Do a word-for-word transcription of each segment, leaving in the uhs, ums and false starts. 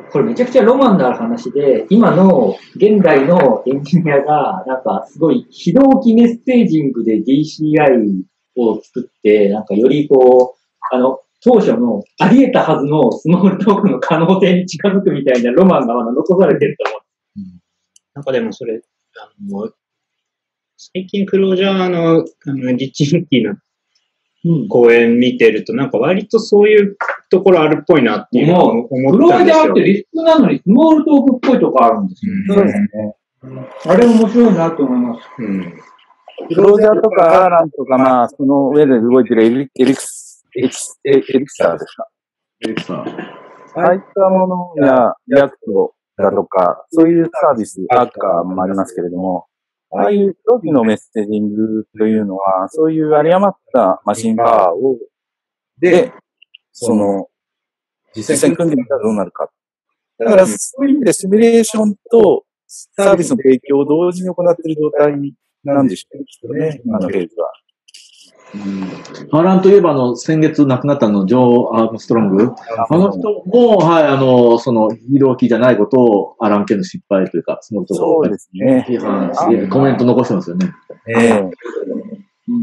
これめちゃくちゃロマンのある話で、今の現代のエンジニアが、なんかすごい非同期メッセージングで ディーシーアイ を作って、なんかよりこう、あの、当初のあり得たはずのスモールトークの可能性に近づくみたいなロマンがまだ残されてると思う。 うん、なんかでもそれ、あの、最近クロージャーの、あの、リッチ・ミッキーの講演見てると、なんか割とそういうところあるっぽいなっていうのを思ったんですよ。 クロージャーってリスクなのにスモールトークっぽいとこあるんですよ。うん、そうですね。あれ面白いなと思います。うん、 クロージャーとかアーランとか、まあ、その上で動いてるエリエリクス、エリクス、エリクサーですか。エリクサー。ああいったものやリアクトだとか、そういうサービス、アーカーもありますけれども、ああいう同期のメッセージングというのは、そういう有り余ったマシンパワーを、で、その、実際に組んでみたらどうなるか。だから、そういう意味でシミュレーションとサービスの提供を同時に行っている状態なんでしょうね、きっとね、今のフェーズは。 うん、アーランといえば、あの、先月亡くなったの、ジョー・アームストロング。あの人も、はい、あの、その、非同期じゃないことを、アーラン系の失敗というか、そのそうですね。 批判して、コメント残してますよね。 ええ。うん、うん、 うん。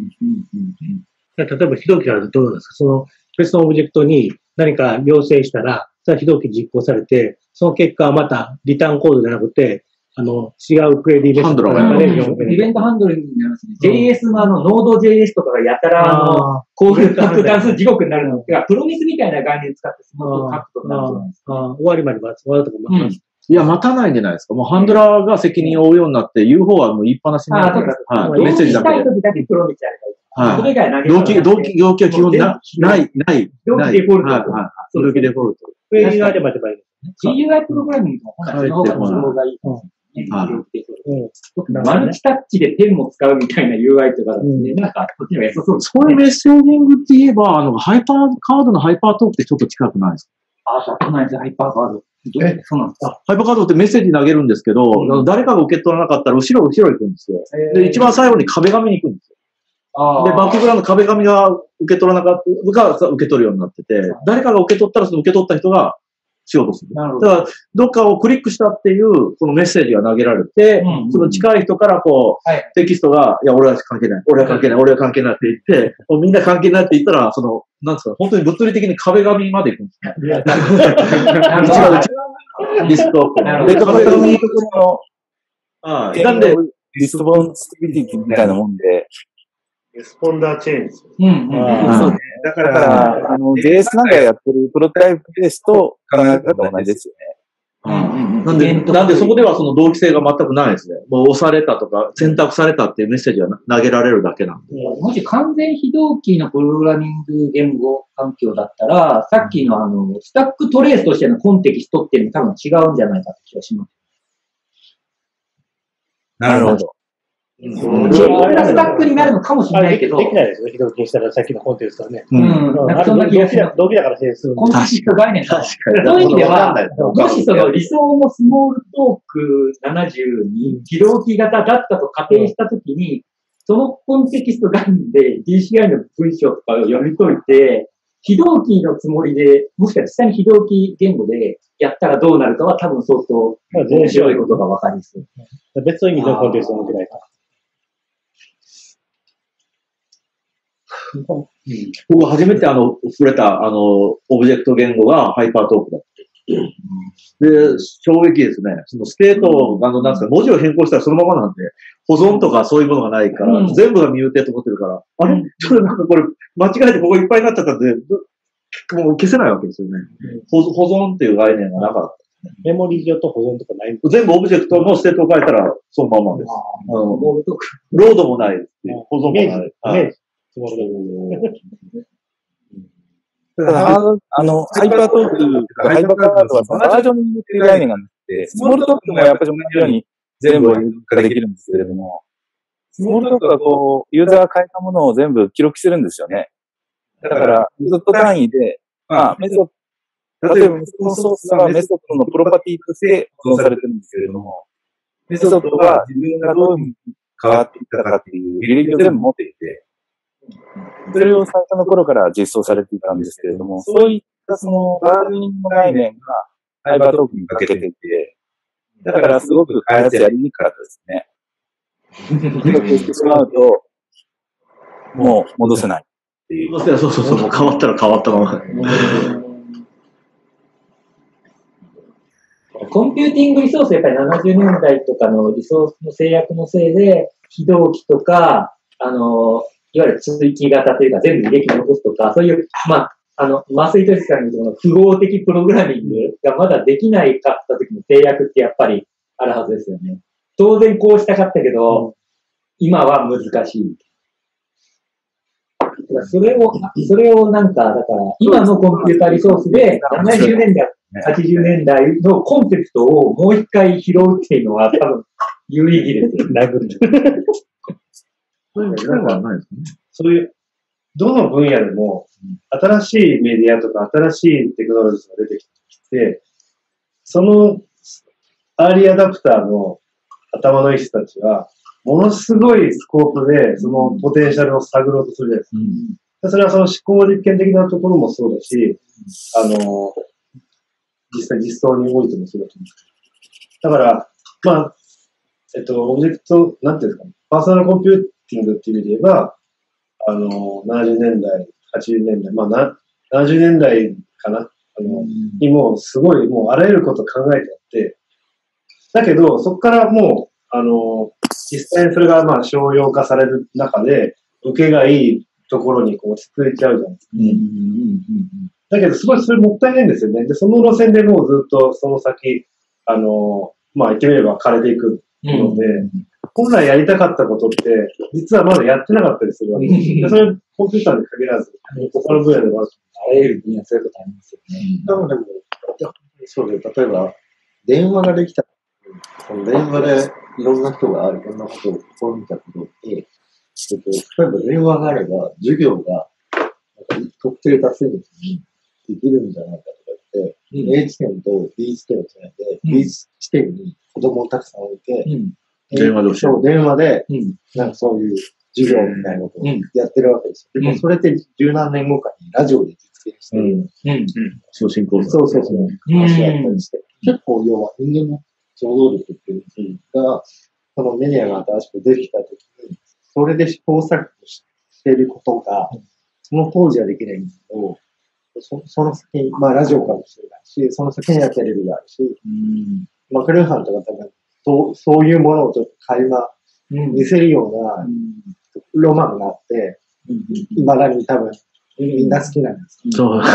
例えば、非同期はどうなんですか？その、別のオブジェクトに何か要請したら、それは非同期実行されて、その結果はまた、リターンコードじゃなくて、あの、違うクエリーベースハンドラー。イベントハンドリングになりますね。ジェイエス のあの、ノード ジェイエス とかがやたら、あの、こういう関数地獄になるのが、プロミスみたいな概念使ってスモール書くとなるじゃないですか。 終わりまで待つ。終わるとこ待つ。 いや、待たないんじゃないですか。もうハンドラーが責任を負うようになって、言う方はもう言いっぱなしになる。 はい。メッセージだけ。したい時だけプロミスやればいい。はい。それ以外投げ同期、同期、同期は基本な、ない、ない。 同期デフォルト。 はい、はい。同期デフォルト。 クエリがあればればいいですね。 ジーユーアイ プログラミングの本来の方が都合がいい。マルチタッチでペンも使うみたいな ユーアイ とかだとね、なんか、こっちのが良さそうですね。そういうメッセージングって言えば、あの、ハイパー、カードのハイパートークってちょっと近くないですか？ あ、そうなんですよ、ハイパーカード。え、そうなんですか？ ハイパーカードってメッセージ投げるんですけど、うん、誰かが受け取らなかったら、後ろ後ろ行くんですよ。で、一番最後に壁紙に行くんですよ。あで、バックグラウンド壁紙が受け取らなかった、が受け取るようになってて、誰かが受け取ったら、その受け取った人が、しようとする。なるほど。だから、どっかをクリックしたっていう、このメッセージが投げられて、うんうん、その近い人からこう、はい、テキストが、いや、俺は関係ない。俺は関係ない。俺は関係ないって言って、もうみんな関係ないって言ったら、その、なんですか、本当に物理的に壁紙まで行くんですね。違う、違う。リスト。 で、壁紙のところの、はい。なんで、 リスポンシビリティみたいなもんで、 レスポンダーチェーンです。 うんうん。 そうね。だから、あの、ジェイエス なんかやってるプロトタイプベースと考え方同じですよね。うんうん。なんで、なんでそこではその同期性が全くないですね。もう押されたとか、選択されたっていうメッセージが投げられるだけなんで。 もし完全非同期のプログラミング言語環境だったら、さっきのあの、スタックトレースとしてのコンテキストっていうの多分違うんじゃないかって気がします。 なるほど。 違うスタックになるのかもしれないけど。 できないですよ。非同期にしたらさっきのコンテンツからね。 うん。なんかそんな気がします。 同期だから成立する。 コンテキスト概念確かに。そういう意味では、もしその理想のスモールトークななじゅうに非同期型だったと仮定したときに、そのコンテキスト概念で ディーシーアイ の文章とかを読み解いて、非同期のつもりで、もしかしたら実際に非同期言語でやったらどうなるかは多分相当面白いことがわかりそう。 別の意味でコンテンツを持ってないか。 うん、僕初めてあの、触れた、あの、オブジェクト言語がハイパートークだって。で、衝撃ですね。そのステート、あの、なんですか、文字を変更したらそのままなんで、保存とかそういうものがないから、うん、全部がミューテート持ってるから、あれちょっとなんかこれ、間違えてここいっぱいになっちゃったんで、もう消せないわけですよね。うん、保存っていう概念がなかった。 メモリ上と保存とかない全部オブジェクトのステートを変えたら、そのままです。あのロードもないです。保存もない。はいただ、あの、ハイパートークとかハイパーカードは、バージョンにっていう概念があって、スモールトークもやっぱり同じように全部ができるんですけれども、スモールトークはこう、ユーザーが変えたものを全部記録してるんですよね。だから、メソッド単位で、まあ、メソッド、例えばメソッドソースはメソッドのプロパティとして保存されてるんですけれども、メソッドは自分がどういうふうに変わっていったかっていう履歴を全部持っていて、それを最初の頃から実装されていたんですけれども、そういったそのバージョニングの概念がサイバートークンにかけてて、だからすごく開発やりにくかったですね。手が消してしまうと、もう戻せないっていう。 そうそうそう、もう変わったら変わったまま。 コンピューティングリソース、やっぱりななじゅうねんだいとかのリソースの制約のせいで、非同期とか、あの、いわゆる追記型というか全部履歴残すとか、そういう、まあ、あの、麻酔としかに言うと複合的プログラミングがまだできないかった時の制約ってやっぱりあるはずですよね。当然こうしたかったけど、うん、今は難しい。それを、それをなんか、だから、今のコンピュータリソースでななじゅうねんだい、はちじゅうねんだいのコンセプトをもう一回拾うっていうのは多分有意義ですよ。殴る。 そういう、どの分野でも、新しいメディアとか新しいテクノロジーが出てきて、そのアーリーアダプターの頭のいい人たちは、ものすごいスコープで、そのポテンシャルを探ろうとするじゃないですか。うん、それはその思考実験的なところもそうだし、あの、実際実装においてもそうだと思うんですけど。だから、まあ、えっと、オブジェクト、なんていうんですかね、パーソナルコンピューティングっていう意味で言えば、あの、ななじゅうねんだい、はちじゅうねんだい、まあな、ななじゅうねんだいかな、あの、うん、にもうすごい、もうあらゆること考えてあって、だけど、そこからもう、あの、実際にそれがまあ商用化される中で、受けがいいところにこう落ち着いちゃうじゃないですか。うんうんうんうん、だけど、すごいそれもったいないんですよね。で、その路線でもうずっとその先、あの、まあ言ってみれば枯れていくので、うん、本来やりたかったことって、実はまだやってなかったりするわけです。でそれコンピューターに限らず、他の分野でもある。 あらゆる分野そういうことありますよね。 なのでも、そうで、例えば、電話ができた。その電話でいろんな人がいろんなことを試みたことって、例えば電話があれば、授業が特定多数物にできるんじゃないかとか言って、うん、A 地点と B 地点をつないで、うん、B 地点に子供をたくさん置いて、うん、電話でそう、電話で、うん、なんかそういう授業みたいなことをやってるわけですよ。でもそれって十何年後かにラジオで実現してる。うんうん、 送信講座。 そうそうそう。話だったりして、結構要は人間の想像力っていうのが、そのメディアが新しく出てきたときに、それで試行錯誤していることが、その当時はできないんですけど、そ, その先に、まあラジオかもしれないし、その先にはテレビがあるし、うんマクルーハンとか多分そう、そういうものをちょっと垣間見せるようなロマンがあって、いま、うん、だに多分みんな好きなんです。そう。そう。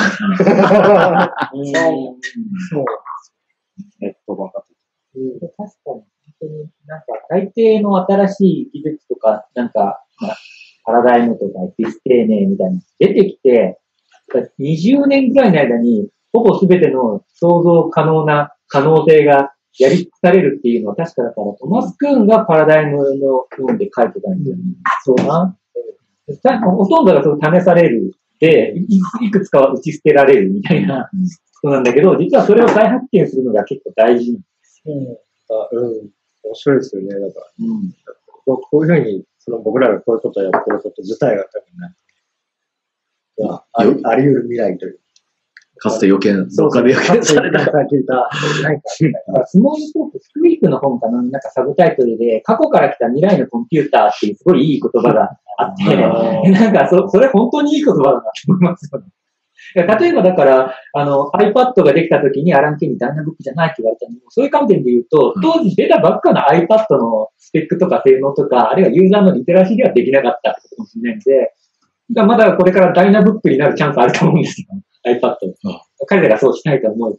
ネットばかり。うん、確かに、本当になんか大抵の新しい技術とか、なんか、まあ、パラダイムとかディステーネみたいな出てきて、にじゅうねんぐらいの間に、ほぼすべての想像可能な可能性がやり尽くされるっていうのは確かだから、トマス・クーンがパラダイムの本で書いてたんですよね。そうな。ほとんどがそう試される。で、いくつかは打ち捨てられるみたいなことなんだけど、実はそれを再発見するのが結構大事。 うん。うん。面白いですよね。だから、うん、こういうふうに、その僕らがこういうことをやってること自体が多分ね、いやあり、あり得る未来という。 かつて予見、どっかで予見された。 聞いた。なんか、スモールトーク、スクリープの本かな、なんかサブタイトルで、過去から来た未来のコンピューターっていうすごいいい言葉があって、なんかそ、それ本当にいい言葉だなと思いますよね。例えばだから、あの、iPad ができた時にアラン・ケにダイナブックじゃないって言われたのも、そういう観点で言うと、当時出たばっかの iPad のスペックとか性能とか、あるいはユーザーのリテラシーではできなかったってことかもしれないんで、まだこれからダイナブックになるチャンスあると思うんですよ。iPad。彼らがそうしたいと思う。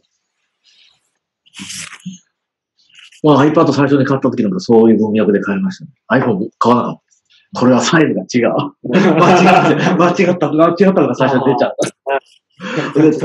まあ iPad 最初に買った時なんかそういう文脈で買いましたね。iPhone 買わなかった。これはサイズが違う。間違って、間違った、間違ったのが最初に出ちゃった。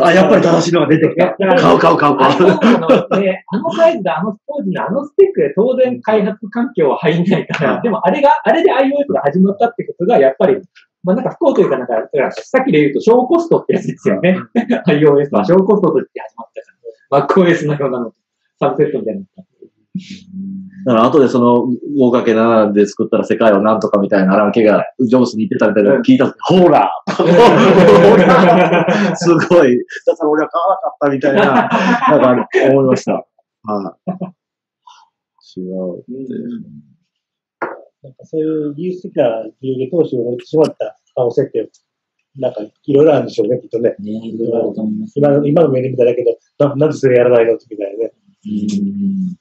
あ、やっぱり正しいのが出てきた。買う買う買う買う。 で、あのサイズで、あの当時のあのスペックで当然開発環境は入んないから、でもあれが、あれで iOS が始まったってことが、やっぱり、まあなんか不幸というかなんか、さっきで言うと小コストってやつですよね。iOS は小コストとして始まったから。MacOS のようなの、サブセットみたいなの。 だから後でその ごかけなな で作ったら世界をなんとかみたいなアラン・ケがジョブスに言ってたみたいなの聞いた。ほらすごい。だから俺は買わなかったみたいな、なんか思いました。はい。違うって。 なんかそういう技術的な理由で投資を乗ってしまった可能性って、なんかいろいろあるんでしょうね、きっとね。ね、いろいろあると思います。今の、今の目で見ただけど、な、なんでそれやらないのみたいなね。うん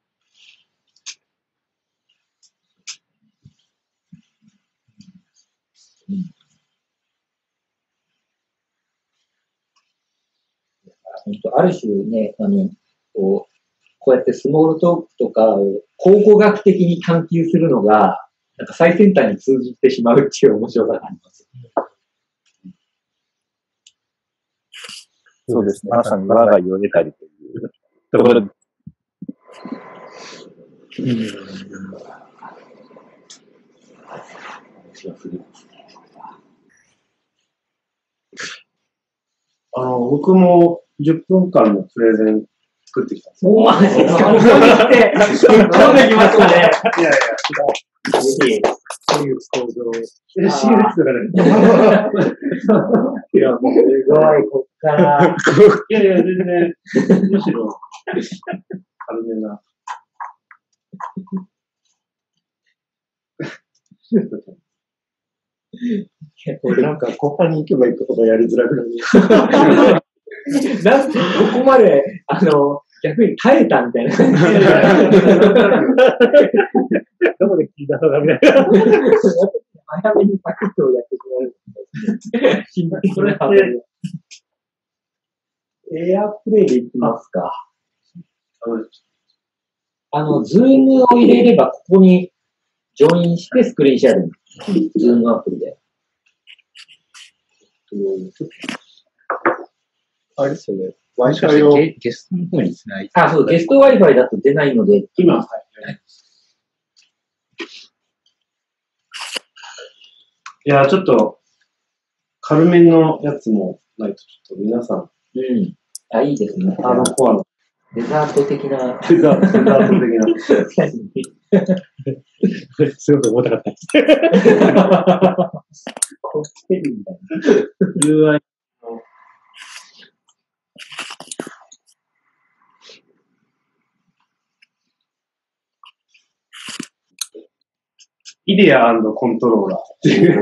本当ある種ね、あの、こう、こうやってスモールトークとかを考古学的に探求するのが、なんか最先端に通じてしまうっていう面白さがあります。 そうですね。まさに我が言えたりというところで。うん。 あの、僕もじゅっぷんかんのプレゼン作ってきたんですよ。 おー、マジですか？ここに来て、飛んできましたね。いやいや、そういう構造。 いや、シーエスだからね。 いや、もうすごい、こっから。 いやいや、全然、むしろ、軽めな。 俺なんか後半に行けば行くほどやりづらくなる。 なんでここまで、あの、逆に耐えたみたいな。どこで聞いたのかみたいな。 早めにパクッとやってしまう。それエアプレイでいきますか。あの、ズームを入れれば、ここにジョインしてスクリーンシェアできる。ズームアプリで。 あれですよね。Wi-Fi をゲストの方につないで。 あ、そう、ゲスト Wi-Fi だと出ないので、 今、はい。いや、ちょっと、軽めのやつもないと、ちょっと皆さん。 うん。あ、いいですね。 あのコアの。 デザート的な。 デザート、デザート的な。 すごく重たかった。 こっちるんだ。 ユーアイ の。イデア&コントローラーっていう。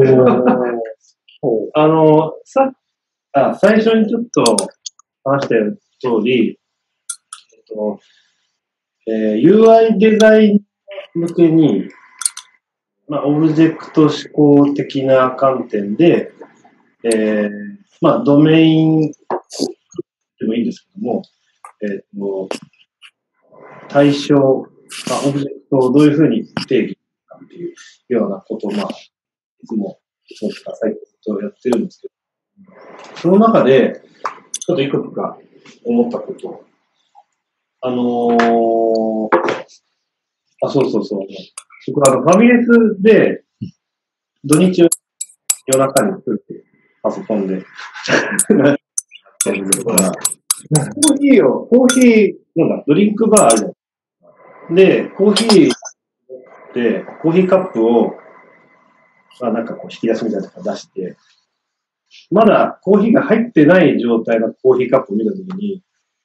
あの、さ、あ、最初にちょっと話した通り、えっとえー、ユーアイ デザイン向けに、まあ、オブジェクト思考的な観点で、えー、まあ、ドメインでもいいんですけども、えっと、対象、まあ、オブジェクトをどういうふうに定義っていうようなことを、まあ、いつも、いつもとか最近とやってるんですけど、その中で、ちょっといくつか思ったこと。あのー、あ、そうそうそう。僕あの、ファミレスで、土日夜中に作ってパソコンで。コーヒーを、コーヒー、なんだ、ドリンクバーあるじゃん。で、コーヒーで、コーヒーカップを、まあなんかこう引き出しみたいなの出して、まだコーヒーが入ってない状態のコーヒーカップを見たときに、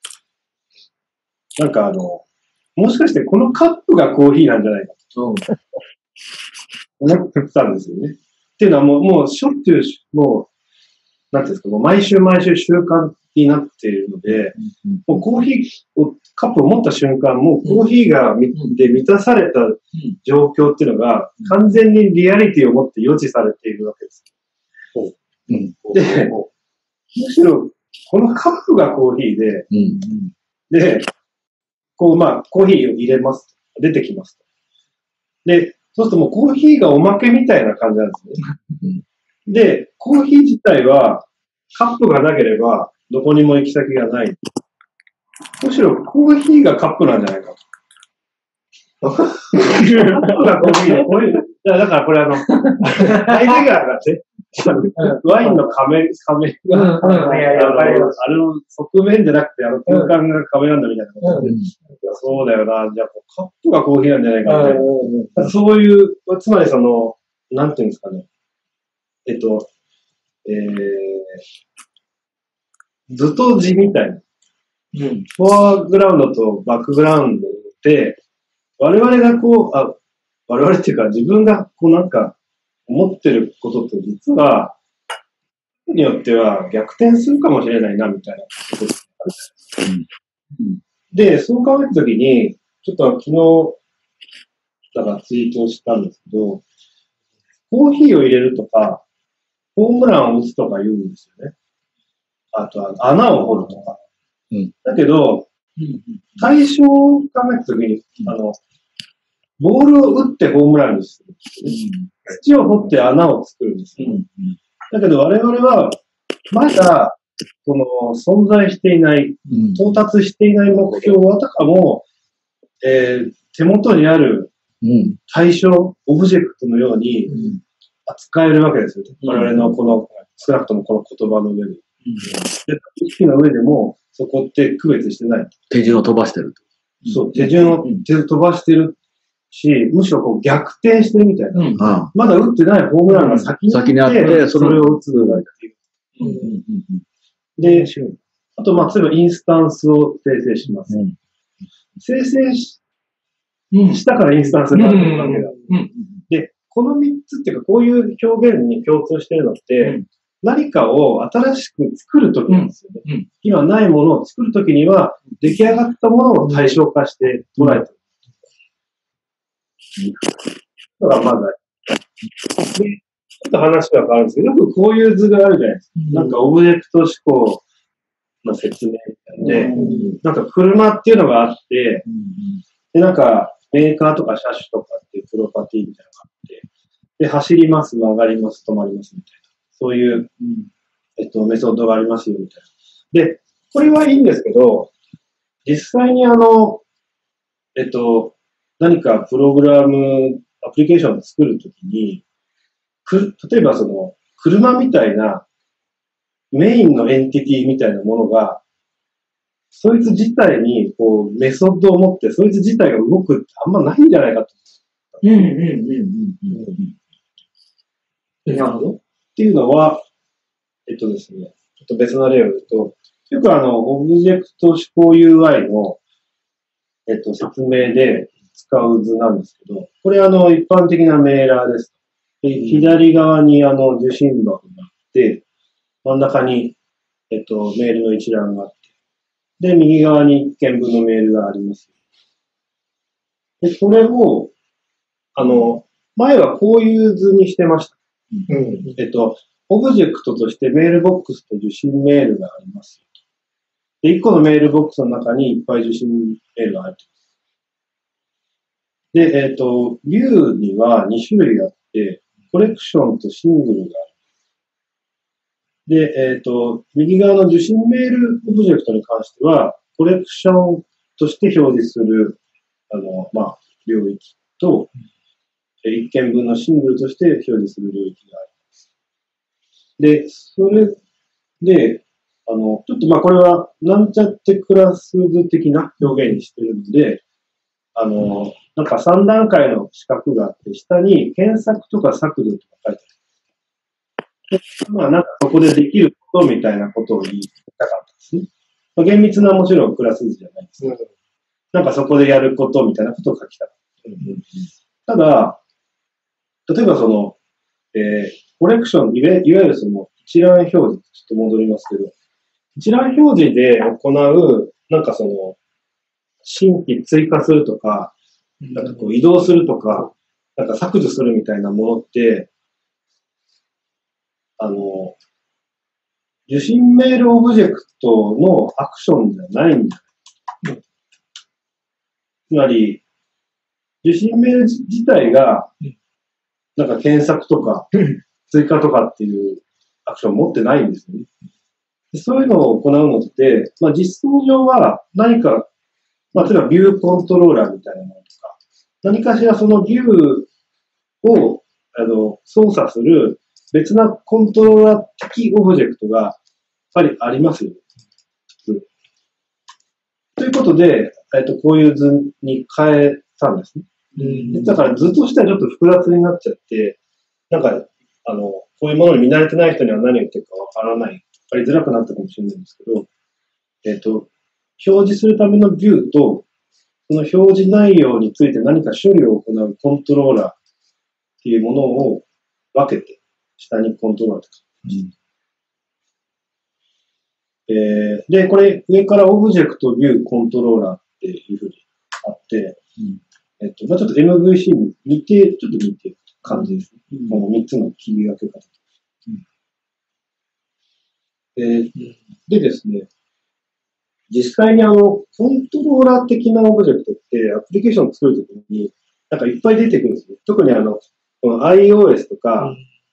なんかあの、もしかしてこのカップがコーヒーなんじゃないかと思ってたんですよね。っていうのはもう、もうしょっちゅう、もう、なんていうんですか、もう毎週毎週習慣になっているので、うん、もうコーヒーを、カップを持った瞬間、もうコーヒーがみ、うん、で満たされた状況っていうのが、完全にリアリティを持って予知されているわけです。うん、で、むしろ、このカップがコーヒーで、うん、で、こう、まあ、コーヒーを入れます。出てきます。で、そうするともうコーヒーがおまけみたいな感じなんですね。で、コーヒー自体は、カップがなければ、どこにも行き先がない。むしろ、コーヒーがカップなんじゃないかと。カップがコーヒーだ。だからこれあの、ハイデガーがね、 ワインの壁、壁が、あの側面じゃなくて、あの空間が壁なんだみたいなこと。そうだよな。じゃあ、カップがコーヒーなんじゃないかみたいな。そういう、つまりその、なんていうんですかね。えっと、えー、図と字みたいな。うん、フォアグラウンドとバックグラウンドで、我々がこう、あ、我々っていうか自分がこうなんか思ってることと実は、によっては逆転するかもしれないなみたいなことがある、うんうん。で、そう考えたときに、ちょっと昨日、だからツイートをしたんですけど、コーヒーを入れるとか、ホームランを打つとか言うんですよね。あとは穴を掘るとか。うん、だけど、対象を考えたときに、あの、ボールを打ってホームランにするんですよね。土を掘って穴を作るんですよ。だけど我々は、まだ、その、存在していない、到達していない目標をあたかも、えー、手元にある対象、オブジェクトのように扱えるわけですよ。我々のこの、少なくともこの言葉の上で。意識の上でも、そこって区別してない。 手順を飛ばしてる。 そう、手順を飛ばしてるし、むしろこう逆転してるみたいな。うん、まだ打ってないホームランが先に先にあって、 それを打つっていう。で、あと、まあ、例えばインスタンスを生成します。うん、生成し、したからインスタンスがあるわけだ。で、このみっつっていうか、こういう表現に共通してるのって、うん、何かを新しく作るときなんですよね。うんうん、今ないものを作るときには、出来上がったものを対象化して捉えてる。だからまず、で、ちょっと話は変わるんですけど、よくこういう図があるじゃないですか。うん、なんかオブジェクト思考の説明みたいで、うん、なんか車っていうのがあって、うん、で、なんかメーカーとか車種とかっていうプロパティみたいなのがあって、で、走ります、曲がります、止まりますみたいな。そういう、うん、えっと、メソッドがありますよみたいな。で、これはいいんですけど、実際にあの、えっと、何かプログラム、アプリケーションを作るときに、く、例えばその、車みたいなメインのエンティティみたいなものが、そいつ自体にこうメソッドを持って、そいつ自体が動くってあんまないんじゃないかと。うんうんうんうんうん。なるほど。っていうのは、えっとですね、ちょっと別の例を言うと、よくあの、オブジェクト思考 ユーアイ の、えっと、説明で使う図なんですけど、これあの、一般的なメーラーです。で、左側にあの、受信箱があって、真ん中に、えっと、メールの一覧があって、で、右側に一件分のメールがあります。で、これを、あの、前はこういう図にしてました。うん、えっと、オブジェクトとしてメールボックスと受信メールがあります。で、一個のメールボックスの中にいっぱい受信メールが入っています。で、えっと、ビューにはに種類あって、コレクションとシングルがある。で、えっと、右側の受信メールオブジェクトに関しては、コレクションとして表示する、あの、まあ、領域と、一件分のシングルとして表示する領域があります。で、それで、あの、ちょっとまあこれはなんちゃってクラス図的な表現にしてるので、あの、なんかさん段階の四角があって、下に検索とか削除とか書いてある。まあなんかそこでできることみたいなことを言いたかったですね。まあ、厳密なもちろんクラス図じゃないですけど、なんかそこでやることみたいなことを書きたかった。ただ、例えばその、えー、コレクション、いわゆるその一覧表示、ちょっと戻りますけど、一覧表示で行う、なんかその、新規追加するとか、なんかこう移動するとか、なんか削除するみたいなものって、あの、受信メールオブジェクトのアクションじゃないんだ。つまり、受信メール自体が、なんか検索とか、追加とかっていうアクションを持ってないんですよね。そういうのを行うのって、まあ実装上は何か、まあ例えばビューコントローラーみたいなものとか、何かしらそのビューを、あの、操作する別なコントローラー的オブジェクトがやっぱりありますよね。ということで、えっと、こういう図に変えたんですね。うん、だから図としてはちょっと複雑になっちゃって、なんか、あの、こういうものに見慣れてない人には何を言ってるかわからない、わかりづらくなったかもしれないんですけど、えっと、表示するためのビューと、その表示内容について何か処理を行うコントローラーっていうものを分けて、下にコントローラーとか。うん、えー、で、これ上からオブジェクトビューコントローラーっていうふうにあって、うんえっと、まあ、ちょっと エムブイシー に似て、ちょっと似てる感じですね。うん、このみっつの切り分け方。うんえー、でですね、実際にあの、コントローラー的なオブジェクトってアプリケーションを作るときに、なんかいっぱい出てくるんですね。特にあの、この iOS とか、うん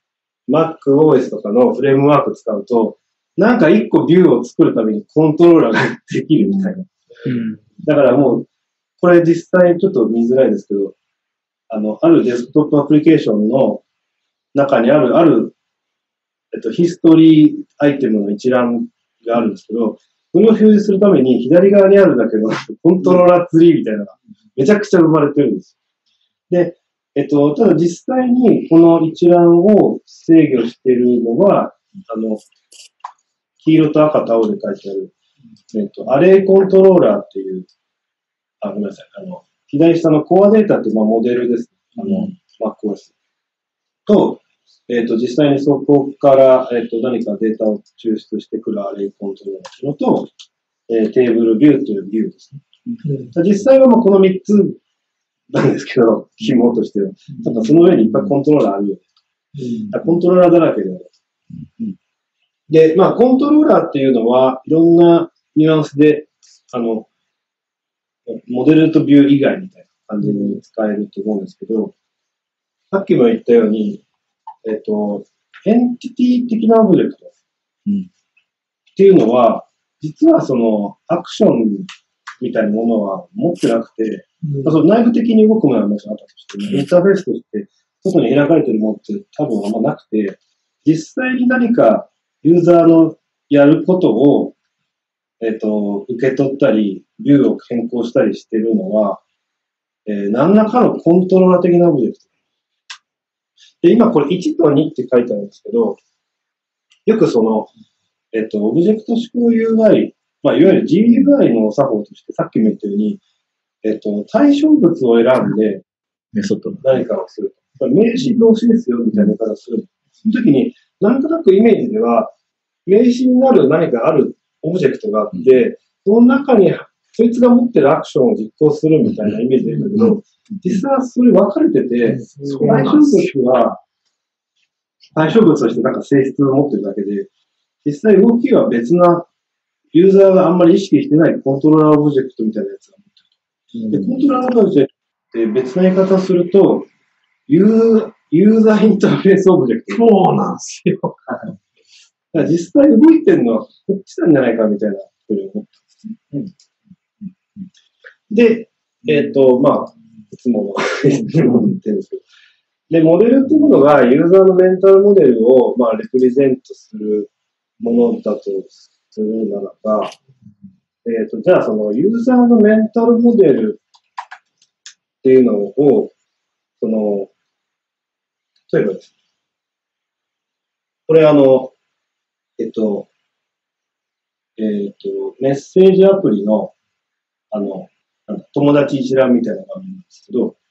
、MacOS とかのフレームワーク使うと、なんか一個ビューを作るためにコントローラーができるみたいな。うん、だからもう、これ実際ちょっと見づらいですけど、あの、あるデスクトップアプリケーションの中にある、ある、えっと、ヒストリーアイテムの一覧があるんですけど、それを表示するために左側にあるだけのコントローラーツリーみたいなのがめちゃくちゃ生まれてるんです。で、えっと、ただ実際にこの一覧を制御しているのは、あの、黄色と赤と青で書いてある、えっと、アレイコントローラーっていう、あ、ごめんなさい。あの、左下のコアデータって、まあ、モデルです。あの、MacOS。と、えっと、実際にそこから、えっと、何かデータを抽出してくるアレイコントローラーっていうのと、えー、テーブルビューというビューですね。うん、実際はまあこのみっつなんですけど、紐としては。ただその上にいっぱいコントローラーあるよね。うん、コントローラーだらけである。うん、で、まあ、コントローラーっていうのは、いろんなニュアンスで、あの、モデルとビュー以外みたいな感じに使えると思うんですけど、さっきも言ったように、えっと、エンティティ的なオブジェクトっていうのは、実はそのアクションみたいなものは持ってなくて、うん、その内部的に動くものはもちろんあったとしても、インターフェースとして外に開かれてるものって多分あんまなくて、実際に何かユーザーのやることを、えっと、受け取ったり、ビューを変更したりしてるのは、えー、何らかのコントローラー的なオブジェクト。で、今これいちとにって書いてあるんですけど、よくその、えっと、オブジェクト指向 ユーアイ、まあ、いわゆる ジーユーアイ の作法として、さっきも言ったように、えっと、対象物を選んで、 メソッド何かをする。名詞動詞ですよ、みたいな言い方をする。その時に、なんとなくイメージでは、名詞になる何かあるオブジェクトがあって、その中に、そいつが持ってるアクションを実行するみたいなイメージでいいんだけど、実際はそれ分かれてて、対象物は、対象物としてなんか性質を持ってるだけで、実際動きは別な、ユーザーがあんまり意識してないコントローラーオブジェクトみたいなやつが持ってる。で、コントローラーオブジェクトって別な言い方をすると、ユー、ユーザーインターフェースオブジェクト。 そうなんですよ。 だから実際動いてるのはこっちなんじゃないかみたいなふうに思ったんですね。うん、で、えっ、ー、と、まあ、いつも言ってるんですけど、で、モデルっていうものがユーザーのメンタルモデルを、まあ、レプレゼントするものだとするならば、えっ、ー、と、じゃあそのユーザーのメンタルモデルっていうのを、その、例えばですね、これあの、えっと、えっと、メッセージアプリの、あの、友達一覧みたいなのがあるんですけど、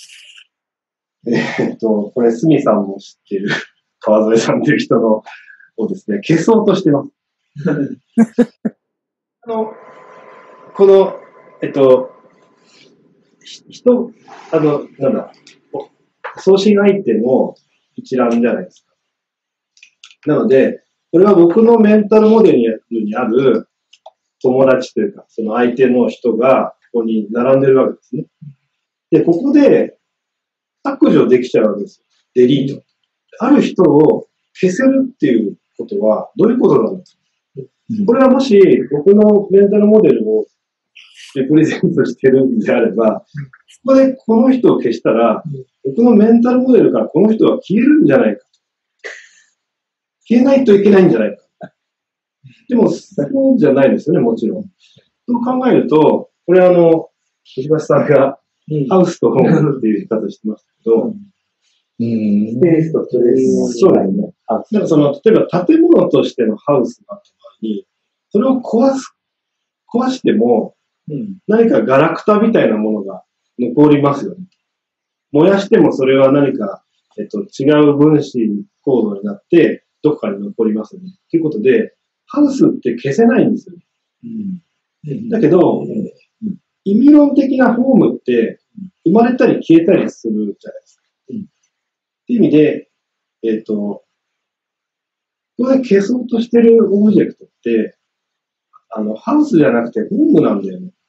えっと、これ、スミさんも知っている川添さんという人のをですね、消そうとしてます。あの、この、えっと、人、あの、なんだ、送信相手の一覧じゃないですか。なので、これは僕のメンタルモデルにある友達というか、その相手の人がここに並んでるわけですね。で、ここで削除できちゃうわけですよ。デリート。ある人を消せるっていうことはどういうことなんですか？うん、これはもし僕のメンタルモデルをレプレゼントしてるんであれば、ここでこの人を消したら、僕のメンタルモデルからこの人は消えるんじゃないか。 消えないといけないんじゃないか。でも、そうじゃないですよね、もちろん。そう考えると、これあの、石橋さんが、ハウスとホームっていう言い方してましたけど、うん、 スペースとトレースそうですね。だからその、例えば建物としてのハウスがあった場合に、それを壊す、壊しても、うん、何かガラクタみたいなものが残りますよね。燃やしてもそれは何か、えっと、違う分子構造になって、どこかに残りますよね。ということで、ハウスって消せないんですよね。うん、だけど、うん、意味論的なフォームって、生まれたり消えたりするじゃないですか。うん、っていう意味で、えっと、ここで消そうとしてるオブジェクトって、あの、ハウスじゃなくてホームなんだよね。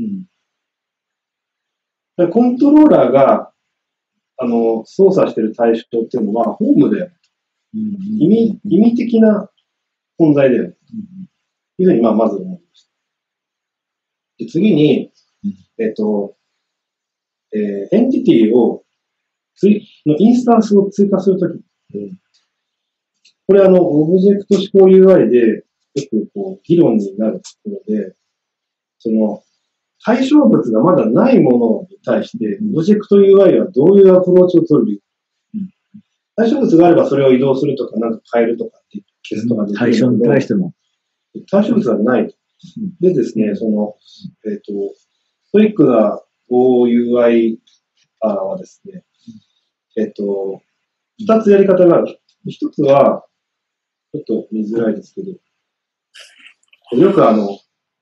うん、コントローラーが、あの、操作してる対象っていうのは、ホームだよ。うん、意味、意味的な存在だよ。うん、いうふうに、まあ、まず思いました。で、次に、えっと、えー、エンティティを、つい、のインスタンスを追加するとき、うん、これあの、オブジェクト指向 ユーアイ で、よくこう、議論になるところで、その、対象物がまだないものに対して、オブジェクト ユーアイ はどういうアプローチを取るべきか。うん、対象物があればそれを移動するとか、なんか変えるとかって消すとかできる。 対象に対しても。 対象物がない。でですね、その、えっと、ストイックな オーユーアイ はですね、えっと、二つやり方がある。一つは、ちょっと見づらいですけど、よくあの、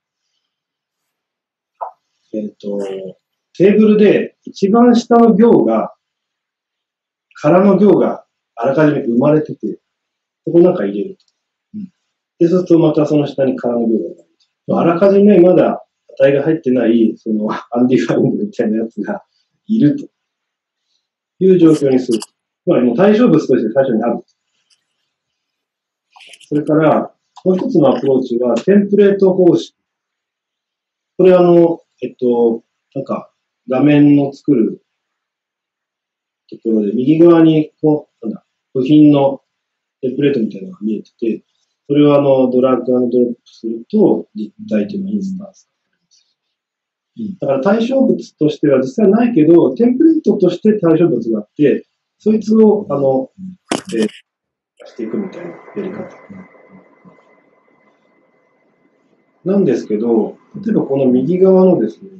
えっと、テーブルで一番下の行が、空の行があらかじめ生まれてて、そこなんか入れると。うん、で、そうするとまたその下に空の行が生まれると。あらかじめまだ値が入ってない、そのアンディファインドみたいなやつがいるという状況にする。つまりもう対象物として最初にある。それから、もう一つのアプローチは、テンプレート方式。これあの、えっと、なんか、画面の作るところで、右側に、こう、なんだ、部品のテンプレートみたいなのが見えてて、それをあの、ドラッグ&ドロップすると、実体というのインスタンスがあります。うん、だから対象物としては実際ないけど、テンプレートとして対象物があって、そいつを、あの、えー、していくみたいなやり方。なんですけど、例えばこの右側のですね、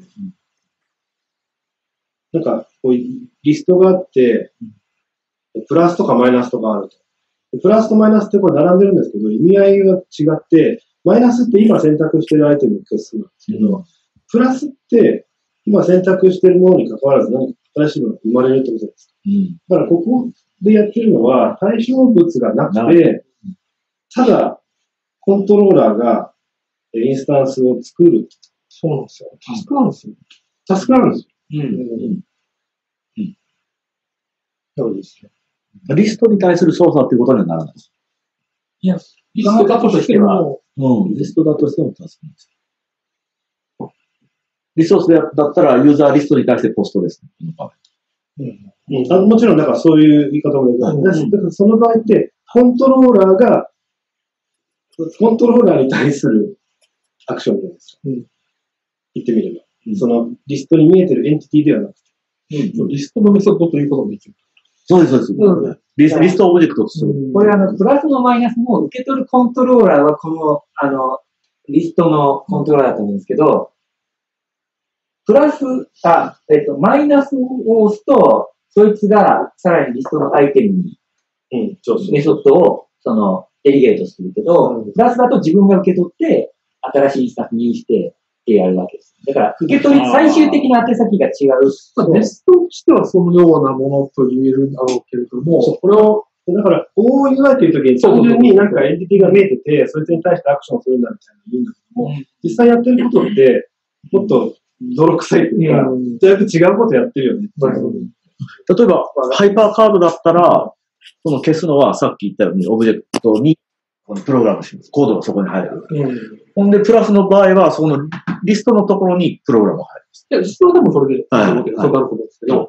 なんか、こういうリストがあって、プラスとかマイナスとかあると。プラスとマイナスってこれ並んでるんですけど、意味合いが違って、マイナスって今選択してるアイテムの係数なんですけど、プラスって今選択してるものに関わらず何か新しいものが生まれるってことです。うん、だからここでやってるのは対象物がなくて、ただコントローラーがインスタンスを作る。 そうなんですよ。タスクなんですよ。 タスクなんですよ。 うん。うんうん。そうですね。 リストに対する操作っていうことにはならないです。 いや、リストだとしても、 うん、リストだとしてもタスクなんです。リソースでだったらユーザーリストに対してポストですね。 うんうん、あもちろん、だからそういう言い方もできる。うん、だからその場合って、コントローラーが、コントローラーに対するアクションです。うん、言ってみれば、うん。そのリストに見えてるエンティティではなくて。 うん、リストのメソッドということもできる。 そうです、そうです。うん、リス, リストオブジェクトとする。 これあの、プラスのマイナスも受け取るコントローラーはこの、あの、リストのコントローラーだと思うんですけど、プラス、あ、えっと、マイナスを押すと、そいつがさらにリストのアイテムに、うん、メソッドを、その、デリゲートするけど、うん、プラスだと自分が受け取って、新しいインスタンスにしてってやるわけです。だから、受け取り、最終的な宛先が違う。 テストとしてはそのようなものと言えるんだろうけれども、 これを、だから、オーユーアイ というときに、単純になんかエンティティが見えてて、そいつに対してアクションするんだみたいなの言うんだけども、うん、実際やってることって、もっと泥臭いというか、だいぶ違うことやってるよね。 うん、例えば、ハイパーカードだったら、その消すのはさっき言ったように、オブジェクトにプログラムします。コードがそこに入る。うん、ほんで、プラスの場合は、そのリストのところにプログラムが入る。 いや、リストはでもそれで、はい、そうなることですけど、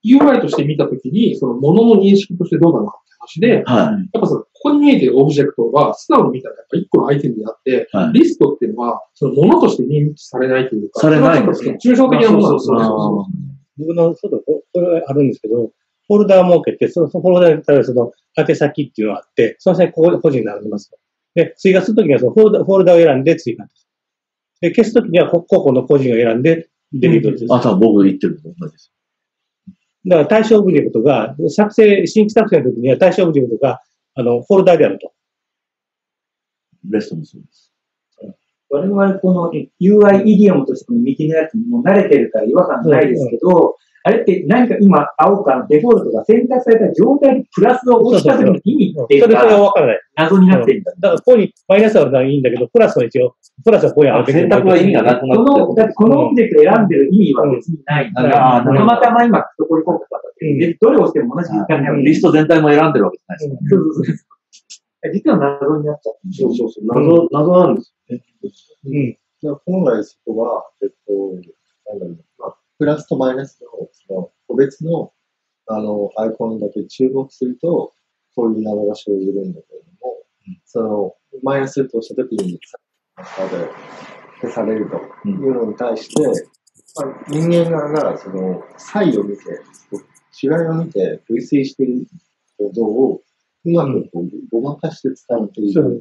ユーアイ として見たときに、そのものの認識としてどうなのかって話で、はい、やっぱその、ここに見えてるオブジェクトは、素直に見たらやっぱ一個のアイテムであって、はい、リストっていうのは、そのものとして認知されないというか、 されないんですね。 抽象的なものなんですよね。 僕の、そうだ、これあるんですけど、フォルダー設けて、そのフォルダーに例えばその、宛先っていうのがあって、その際、ここで個人に並んでます。で、追加するときにはそのフォルダー、フォルダーを選んで追加です。で、消すときには、個々の個人を選んで、デリートです。 あ、多分僕言ってると同じです。 だから対象オブジェクトが、作成、新規作成のときには対象オブジェクトが、あの、フォルダーであると。 レストもそうです。 我々この ユーアイ イディオムとしての右のやつにも慣れてるから違和感ないですけど、うんうん、あれって何か今、青かのデフォルトが選択された状態にプラスを押した時の意味っていうのが、それは分からない。謎になってるんだ。 だから、ここにマイナスはないいんだけど、プラスは一応、プラスはここにあるべき。 選択は意味がなくなってる。 この、だってこのオブジェクト選んでる意味は別にない。だから、たまたま今、そこにコンパクトだって、どれをしても同じ時間になる。 リスト全体も選んでるわけじゃないですか。そうそうそう。 実は謎になっちゃった。 そうそうそう。謎、謎なんですよね。うん。本来そこは、えっと、なんだろう、まあ、プラスとマイナスの、その、個別の、あの、アイコンだけ注目すると、こういう謎が生じるんだけれども、うん、その、マイナスとしたときに、消されるというのに対して、まあ、人間側が、その、差異を見て、違いを見て、類推していることを、うまくこうごまかして使うという。うんうん、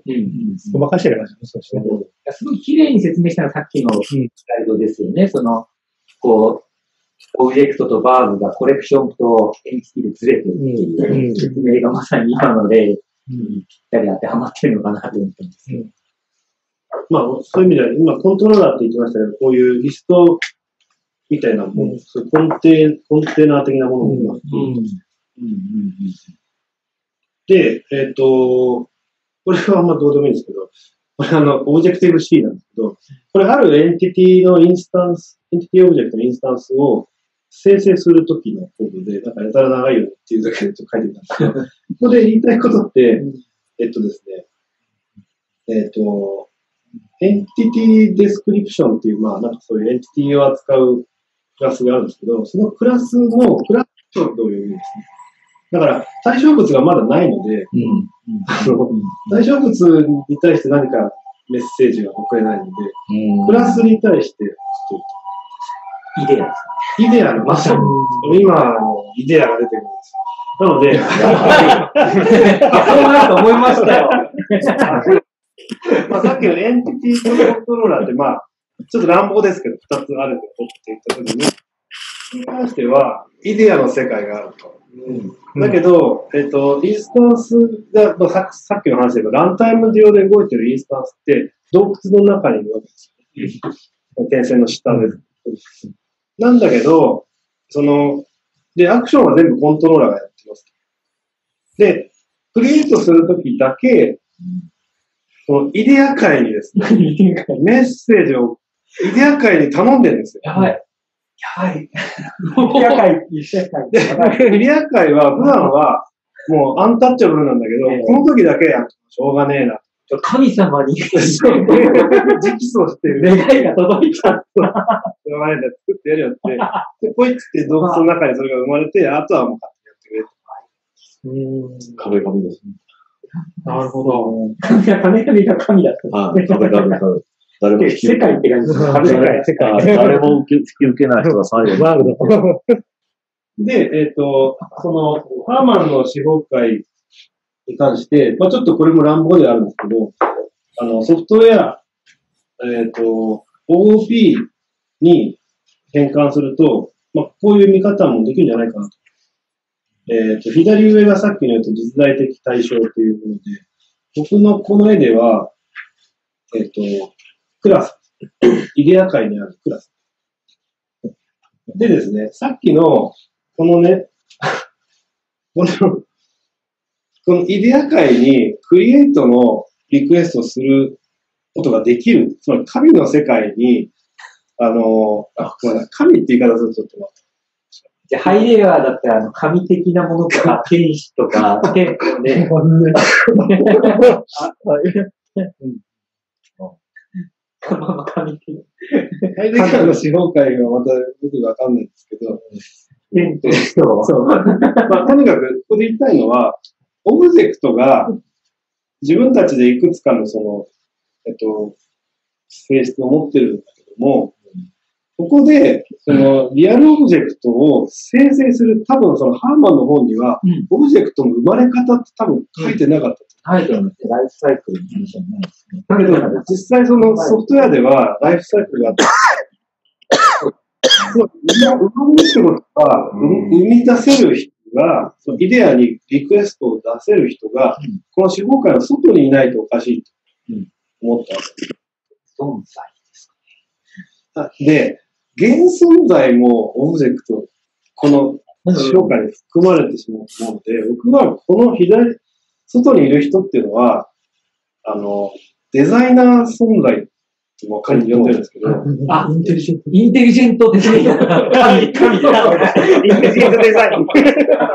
ごまかしてるからそうですね。 すごい綺麗に説明したのはさっきのスライドですよね。その、こう、オブジェクトとバーブがコレクションとエンティティでずれてるっていう説明がまさに今の例にぴったり当てはまってるのかなと思ってます。うん、 まあ、そういう意味では、今コントローラーって言ってましたけど、こういうリストみたいなもの、うん、そういうコンテ、コンテナー的なものもいます。で、えっと、これはあんまどうでもいいんですけど、これあの、オブジェクティブ C なんですけど、これあるエンティティのインスタンス、エンティティオブジェクトのインスタンスを生成するときのコードで、なんかやたら長いよっていうだけでちょっと書いてみたんですけど、ここで言いたいことって、えっとですね、えっと、エンティティデスクリプションっていう、まあなんかそういうエンティティを扱うクラスがあるんですけど、そのクラスのクラスをどういう意味ですね。だから、対象物がまだないので、うん、あの対象物に対して何かメッセージが送れないので、うん、クラスに対して、 イデアですね。イデアの、まさに、今、イデアが出てくるんですよ。なので、 そうなると思いましたよ。 まあさっきのエンティティコントローラーって、まあ、ちょっと乱暴ですけど、二つあるって言ったときに、に関しては、イデアの世界があると。うん、だけど、えっと、インスタンスが、まあ、さ, さっきの話で言うと、ランタイム上で動いてるインスタンスって、洞窟の中にいるわけですよ。点線の下で。なんだけど、その、で、アクションは全部コントローラーがやってます。で、クリエイトするときだけ、このイデア界にですね、メッセージをイデア界に頼んでるんですよ。 やばい。やばい。イデア界、イデア界。 イデア界は普段はもうアンタッチャブルなんだけど、えー、この時だけしょうがねえな。 神様に直訴してる。 願いが届いちゃった。しょうがねえんだ、作ってやるよって。で、ポイって洞窟の中にそれが生まれて、あとはもう勝手にやってくれと。 壁紙ですね。 なるほど。 神が、金神が神だった。 ああ、壁紙が。誰も世界って感じです。 世界、世界。 誰も受け、引き受けない人が最後に。ワールド。 で、えっと、その、ハーマンの司法会に関して、まあちょっとこれも乱暴ではあるんですけど、あの、ソフトウェア、えっと、オーオーピー に変換すると、まあこういう見方もできるんじゃないかなと。えっと、左上がさっきのやつ実在的対象というもので、僕のこの絵では、えっと、クラス。イデア界にあるクラス。でですね、さっきの、このね、この、このイデア界にクリエイトのリクエストをすることができる。つまり神の世界に、あの、あ、神って言い方するとちょっと待って。 じゃあ、ハイレアだったら、あの、神的なものとか、天使とか、結構ね。 神的。ハイレアの司法会はまた僕わかんないんですけど、 テントと。 そう。まあ、とにかく、ここで言いたいのは、オブジェクトが自分たちでいくつかのその、えっと、性質を持ってるんだけども、ここで、その、リアルオブジェクトを生成する、多分そのハーマンの本には、うん、オブジェクトの生まれ方って多分書いてなかった。 書いてなくて、ライフサイクルの話じゃないですね。 だけど、実際そのソフトウェアでは、ライフサイクルがあって、生み出すことは、生み出せる人が、そのイデアにリクエストを出せる人が、うん、この司法会の外にいないとおかしいと思ったんです。 存在ですかね。で、現存在もオブジェクト、この司法会に含まれてしまうと思うので、僕はこの左、外にいる人っていうのは、あの、デザイナー存在とも仮に呼んでるんですけど、 あ、インテリジェント。インテリジェントデザイナー。神、神だ。インテリジェントデザイン。神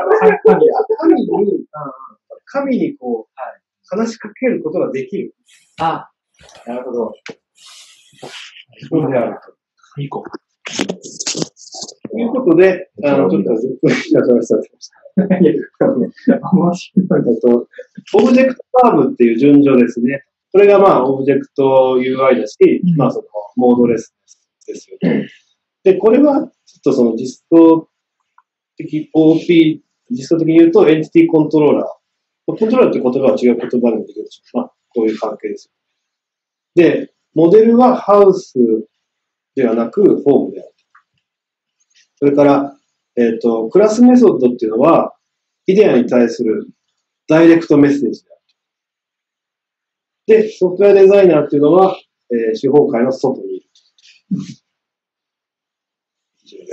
に、神にこう、話しかけることができる。 あ、なるほど。 そうであると。 いい子。 ということで、あの、ちょっとじゅっぷん以上話してました。いや、面白いのと、オブジェクトカーブっていう順序ですね。これがまあ、オブジェクト ユーアイ だし、うん、まあ、その、モードレスですよね。で、これは、ちょっとその、実装的 オーピー、実装的に言うと、エンティティコントローラー。コントローラーって言葉は違う言葉でもできるでしょう。まあ、こういう関係ですよ。で、モデルはハウスではなく、フォームである。それから、えっと、クラスメソッドっていうのは、イデアに対するダイレクトメッセージである。で、ソフトウェアデザイナーっていうのは、えー、司法界の外にいる。以上です。